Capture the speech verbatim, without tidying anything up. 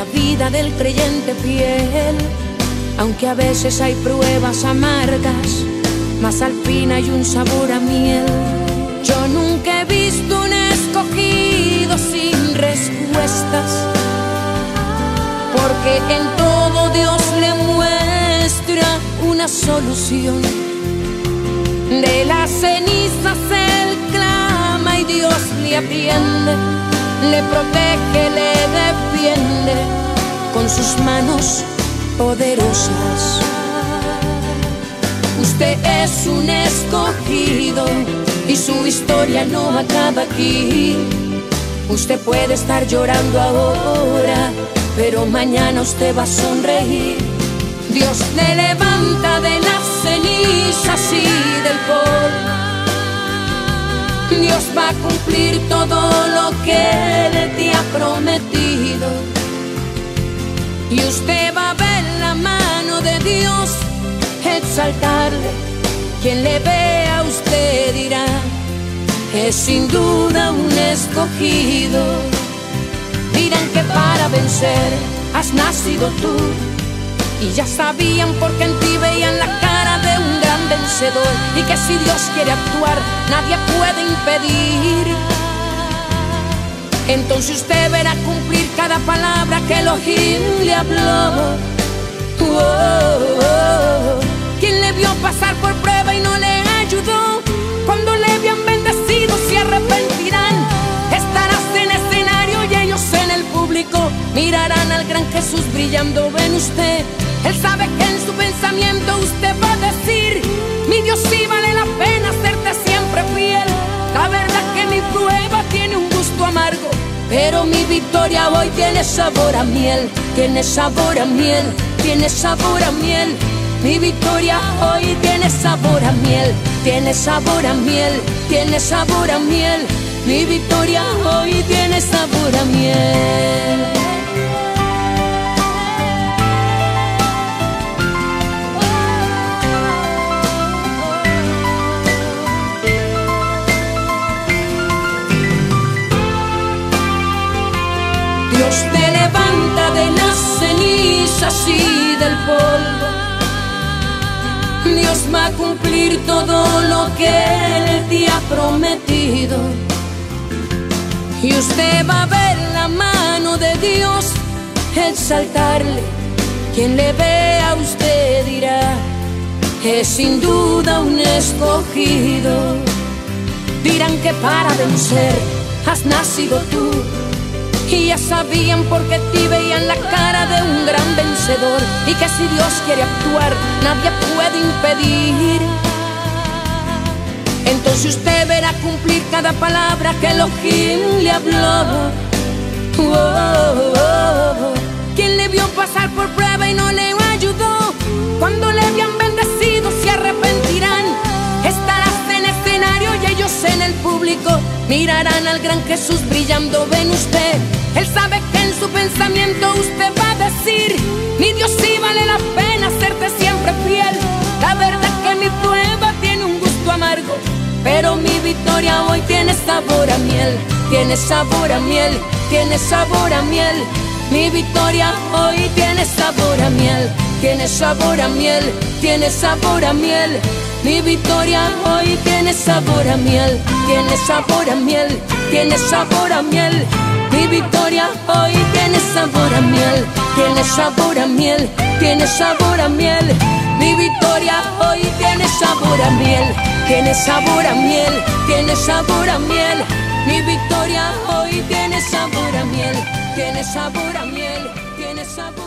la vida del creyente fiel. Aunque a veces hay pruebas amargas, mas al fin hay un sabor a miel. Yo nunca he visto un escogido sin respuestas, porque en todo Dios le muestra una solución. De las cenizas él clama y Dios le atiende, le protege, le defiende con sus manos poderosas. Usted es un escogido y su historia no acaba aquí. Usted puede estar llorando ahora, pero mañana usted va a sonreír. Dios le levanta de las cenizas y del polvo. Dios va a cumplir todo lo que Él te ha prometido. Y usted va a ver la mano de Dios exaltarle. Quien le vea a usted dirá, es sin duda un escogido. Dirán que para vencer has nacido tú, y ya sabían porque en ti veían la cara de un gran vencedor, y que si Dios quiere actuar nadie puede impedir. Entonces usted verá cumplir cada palabra que Elohim le habló. Oh, oh, oh. Quien le vio pasar por prueba y no le ayudó, cuando le habían bendecido se arrepentirán. Estarás en escenario y ellos en el público mirarán al gran Jesús brillando en usted. Él sabe que en su pensamiento usted va a decir, mi Dios sí vale la pena serte siempre fiel. La verdad que mi prueba tiene un gusto amargo, pero mi victoria hoy tiene sabor a miel. Tiene sabor a miel, tiene sabor a miel. Mi victoria hoy tiene sabor a miel. Tiene sabor a miel, tiene sabor a miel. Mi victoria hoy tiene sabor a miel. Dios te levanta de las cenizas y del polvo. Dios va a cumplir todo lo que Él te ha prometido. Y usted va a ver la mano de Dios exaltarle. Quien le vea a usted dirá, es sin duda un escogido. Dirán que para vencer has nacido tú, y ya sabían porque ti veían la cara de un gran vencedor, y que si Dios quiere actuar nadie puede impedir. Entonces usted verá cumplir cada palabra que Elohim le habló. Oh, oh, oh. Quien le vio pasar por prueba y no le ayudó, cuando le habían bendecido se arrepentirán. Estarás en escenario y ellos en el público mirarán al gran Jesús brillando en usted. Él sabe que en su pensamiento usted va a decir, mi Dios sí vale la pena serte siempre fiel. La verdad que mi prueba tiene un gusto amargo, pero mi victoria hoy tiene sabor a miel. Tiene sabor a miel, tiene sabor a miel. Mi victoria hoy tiene sabor a miel. Tiene sabor a miel, tiene sabor a miel. Mi victoria hoy tiene sabor a miel. Tiene sabor a miel, tiene sabor a miel. Mi victoria hoy tiene sabor a miel. Tiene sabor a miel, tiene sabor a miel. Mi victoria hoy tiene sabor a miel. Tiene sabor a miel, tiene sabor a miel. Mi victoria hoy tiene sabor a miel. Tiene sabor a miel, tiene sabor